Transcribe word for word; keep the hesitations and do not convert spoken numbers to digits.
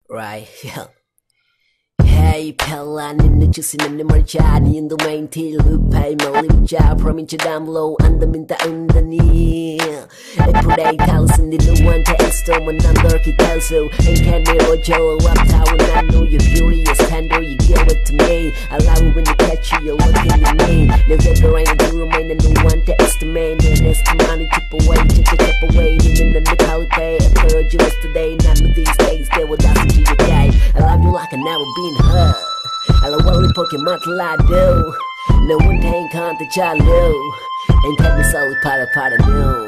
Right, yeah. Hey pella ninna 주시는 내 말자 네 인도메인 틸루파이 멀리자 프로민치 담로 안다민다 운다니 에프레이 탈슨 네 누구한테 애써만 난 널기 탈수 Ain't can me ojo up tower I know you're furious tender you give it to me I love it when you catch you you're looking at me 내 제대로 ain't do remain 난 누구한테 estimate 내 estimate tip away tip the tip away 니는 난 calibrate I told you yesterday not in these days they will die to your day I love you like I never been hurt I love only Pokemon till I do No one ain't can't the child Ain't can be solid part of part of new